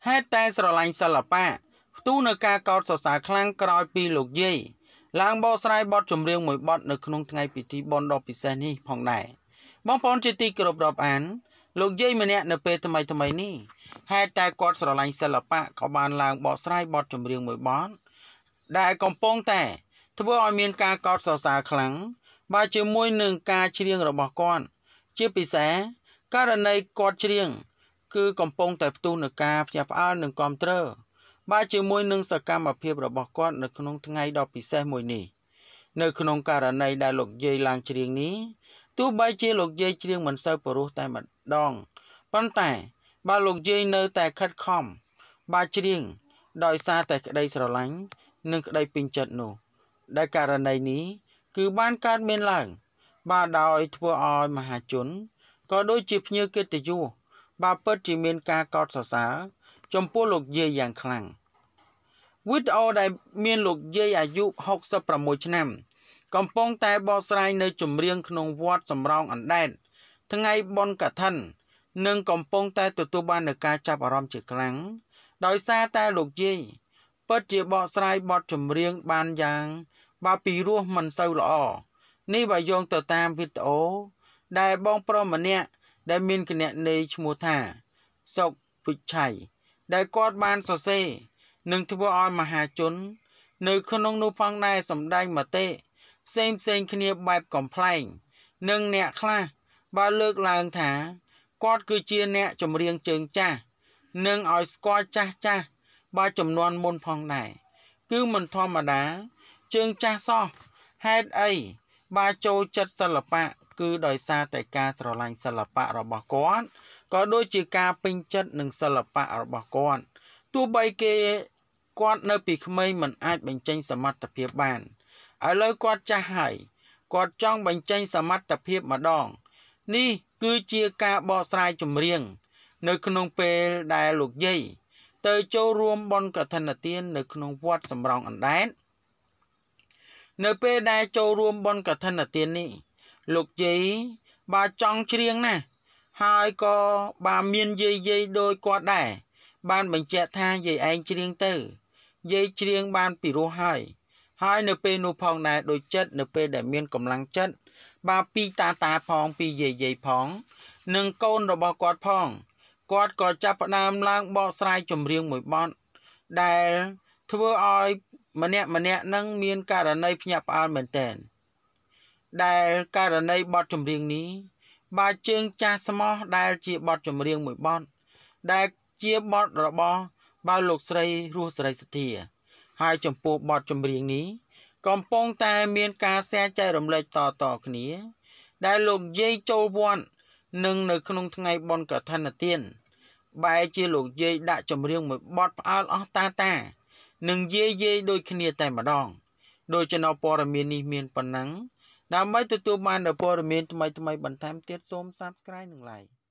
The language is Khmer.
ហេតុតែស្រឡាញ់សិល្បៈផ្ទុះនៅការកោតសរសើរខ្លាំងក្រោយពីលោកយាយឡើងបកស្រាយបទចម្រៀងមួយបទនៅក្នុងថ្ងៃពិធីបុណ្យដ៏ពិសេសនេះផងដែរបងប្អូនជាទីគោរពរាប់អានលោកយាយម្នាក់នៅពេលថ្មីនេះហេតុតែគាត់ស្រឡាញ់សិល្បៈក៏បានឡើងបកស្រាយបទចម្រៀងមួយបទដែលកំពុងតែធ្វើឲ្យមានការកោតសរសើរខ្លាំងបើជាមួយនឹងការច្រៀងរបស់គាត់ជាពិសេសករណីគាត់ច្រៀងគឺកំពុងតែផ្ទុះនឹងការភ្ញាក់ផ្អើលនិងគាំទ្របើជាមួយនឹងសកម្មភាពរបស់គាត់នៅក្នុងថ្ងៃដ៏ពិសេសមួយនេះនៅក្នុងករណីដែលលោកយាយឡើងច្រៀងនេះទោះបីជាលោកយាយច្រៀងមិនសូវពិរោះតែម្ដងប៉ុន្តែបើលោកយាយនៅតែខិតខំបើច្រៀងដោយសារតែក្តីស្រឡាញ់និងក្តីពេញចិត្តនោះដែលករណីនេះគឺបានកើតមានឡើងបាទដោយធ្វើឲ្យមហាជនក៏ដូចជាភ្ញៀវកិត្តិយសបាទពិតជាមានការកោតសរសើរចំពោះលោកយាយយ៉ាងខ្លាំងវីដេអូដែលមានលោកយាយអាយុ66ឆ្នាំកំពុងតែបកស្រាយនៅចម្រៀងក្នុងវត្តសំរោងអណ្ដែតថ្ងៃបុណ្យកឋិននិងកំពុងតែទទួលបាននូវការចាប់អារម្មណ៍ជាខ្លាំងដោយសារតែលោកយាយពិតជាបកស្រាយបទចម្រៀងបានយ៉ាងបាទពីរោះមិនសូវល្អនេះបើយោងទៅតាមវីដេអូដែលបងប្រុសម្នាក់ដែលមានគណនីឈ្មោះថាសុកវិឆ័យដែលគាត់បានសរសេរនិងធ្វើឲ្យមហាជននៅក្នុងនោះផងដែរសម្ដែងមតិផ្សេងគ្នាបែបកំ pl ែងនិងអ្នកខ្លះបានលើកឡើងថាគាត់គឺជាអ្នកចម្រៀងជើងចាស់និងឲ្យស្គាល់ចាស់បាទចំនួនមុនផងដែរគឺមិនធម្មតាជើងចាស់សោះហេតុអីបាទចូលចិត្តសិល្បៈគឺដោយសារតែការស្រឡាញ់សិល្បៈរបស់គាត់ក៏ដូចជាការពេញចិត្តនឹងសិល្បៈរបស់គាត់ទោះបីគាត់នៅពីក្មេងមិនអាចបញ្ចេញសមត្ថភាពបានឥឡូវគាត់ចាស់ហើយគាត់ចង់បញ្ចេញសមត្ថភាពម្ដងនេះគឺជាការបកស្រាយចម្រៀងនៅក្នុងពេលដែលលោកយាយទៅចូលរួមបុណ្យកឋិនទាននៅក្នុងវត្តសំរោងអណ្ដែតនៅពេលដែលចូលរួមបុណ្យកឋិនទាននេះលោកយាយបាទចង់ច្រៀងណាស់ហើយក៏បាទមានយាយដូចគាត់ដែរបានបញ្ជាក់ថាយាយឯងច្រៀងទៅយាយច្រៀងបានពីរោះហើយនៅពេលនោះផងដែរដូចចិត្តនៅពេលដែលមានកម្លាំងចិត្តបាទពីតាផងពីយាយផងនិងកូនរបស់គាត់ផងគាត់ក៏ចាប់ផ្ដើមឡើងបកស្រាយចម្រៀងមួយបទដែលធ្វើឲ្យម្នាក់នឹងមានករណីភ្ញាក់ផ្អើលមែនទែនដែលករណីបទចម្រៀងនេះបាទជើងចាស់ស្មោះដែលជាបទចម្រៀងមួយបទដែលជាបទរបស់បាទលោកស្រីរស់សេរីសុទ្ធាហើយចំពោះបទចម្រៀងនេះកំពុងតែមានការแชร์ចែករំលែកតគ្នាដែលលោកយាយចូលវត្តនឹងនៅក្នុងថ្ងៃបុណ្យកឋិនទានបែរជាលោកយាយដាក់ចម្រៀងមួយបទផ្អើលអស់តានិងយាយដូចគ្នាតែម្ដងដោយចំណោព័ត៌មាននេះមានប៉ុណ្ណឹងដើម្បីទទួលបាននូវព័ត៌មានថ្មីបន្ថែមទៀតសូម Subscribe និង Like